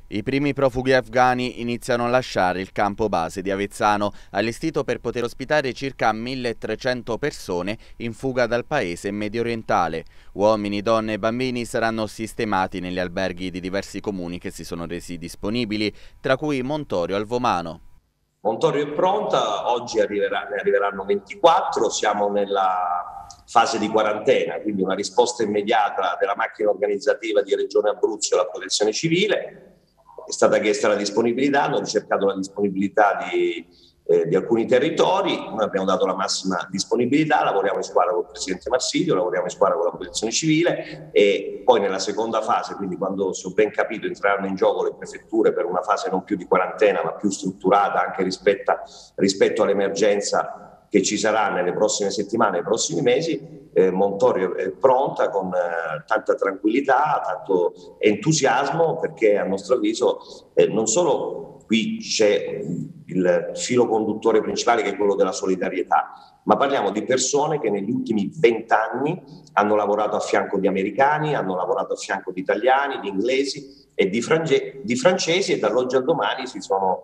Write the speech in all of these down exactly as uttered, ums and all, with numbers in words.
I primi profughi afghani iniziano a lasciare il campo base di Avezzano, allestito per poter ospitare circa milletrecento persone in fuga dal paese mediorientale. Uomini, donne e bambini saranno sistemati negli alberghi di diversi comuni che si sono resi disponibili, tra cui Montorio al Vomano. Montorio è pronta, oggi arriverà, ne arriveranno ventiquattro, siamo nella fase di quarantena, quindi una risposta immediata della macchina organizzativa di Regione Abruzzo e la Protezione Civile. È stata chiesta la disponibilità, hanno ricercato la disponibilità di, eh, di alcuni territori, noi abbiamo dato la massima disponibilità, lavoriamo in squadra con il Presidente Marsilio, lavoriamo in squadra con la Protezione Civile e poi nella seconda fase, quindi quando, se ho ben capito, entreranno in gioco le prefetture per una fase non più di quarantena ma più strutturata anche rispetto, rispetto all'emergenza che ci sarà nelle prossime settimane, nei prossimi mesi. eh, Montorio è pronta con eh, tanta tranquillità, tanto entusiasmo, perché a nostro avviso eh, non solo qui c'è il filo conduttore principale che è quello della solidarietà, ma parliamo di persone che negli ultimi vent'anni hanno lavorato a fianco di americani, hanno lavorato a fianco di italiani, di inglesi e di, frange- di francesi e dall'oggi al domani si sono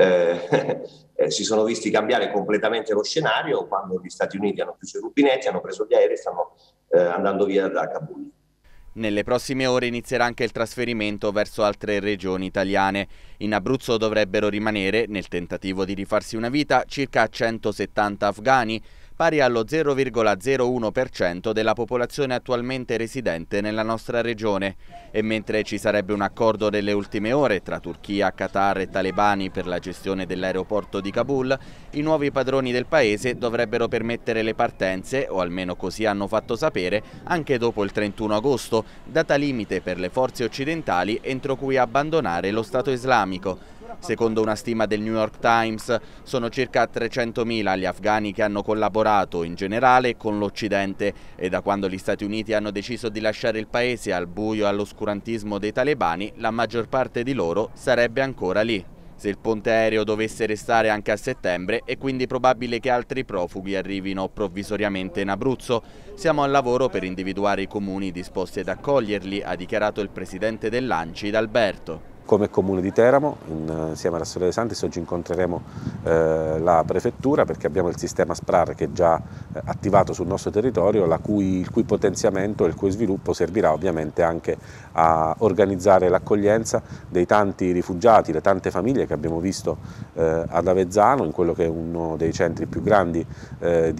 Eh, eh, si sono visti cambiare completamente lo scenario quando gli Stati Uniti hanno chiuso i rubinetti, hanno preso gli aerei e stanno eh, andando via da Kabul. Nelle prossime ore inizierà anche il trasferimento verso altre regioni italiane. In Abruzzo dovrebbero rimanere, nel tentativo di rifarsi una vita, circa centosettanta afghani, pari allo zero virgola zero uno per cento della popolazione attualmente residente nella nostra regione. E mentre ci sarebbe un accordo nelle ultime ore tra Turchia, Qatar e talebani per la gestione dell'aeroporto di Kabul, i nuovi padroni del paese dovrebbero permettere le partenze, o almeno così hanno fatto sapere, anche dopo il trentuno agosto, data limite per le forze occidentali entro cui abbandonare lo Stato islamico. Secondo una stima del New York Times, sono circa trecentomila gli afghani che hanno collaborato in generale con l'Occidente e da quando gli Stati Uniti hanno deciso di lasciare il paese al buio e all'oscurantismo dei talebani, la maggior parte di loro sarebbe ancora lì. Se il ponte aereo dovesse restare anche a settembre, è quindi probabile che altri profughi arrivino provvisoriamente in Abruzzo. Siamo al lavoro per individuare i comuni disposti ad accoglierli, ha dichiarato il presidente dell'ANCI, D'Alberto. Come Comune di Teramo, insieme alla Storia dei Santis, oggi incontreremo eh, la Prefettura perché abbiamo il sistema SPRAR che è già eh, attivato sul nostro territorio, la cui, il cui potenziamento e il cui sviluppo servirà ovviamente anche a organizzare l'accoglienza dei tanti rifugiati, le tante famiglie che abbiamo visto eh, ad Avezzano, in quello che è uno dei centri più grandi eh,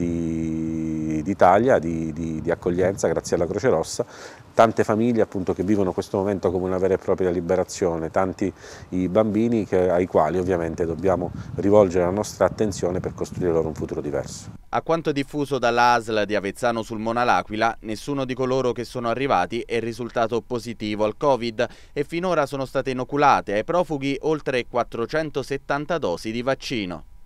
d'Italia di, di, di accoglienza grazie alla Croce Rossa. Tante famiglie appunto che vivono questo momento come una vera e propria liberazione, tanti i bambini che, ai quali ovviamente dobbiamo rivolgere la nostra attenzione per costruire loro un futuro diverso. A quanto diffuso dall'A S L di Avezzano sul Mona l'Aquila, nessuno di coloro che sono arrivati è risultato positivo al Covid e finora sono state inoculate ai profughi oltre quattrocentosettanta dosi di vaccino.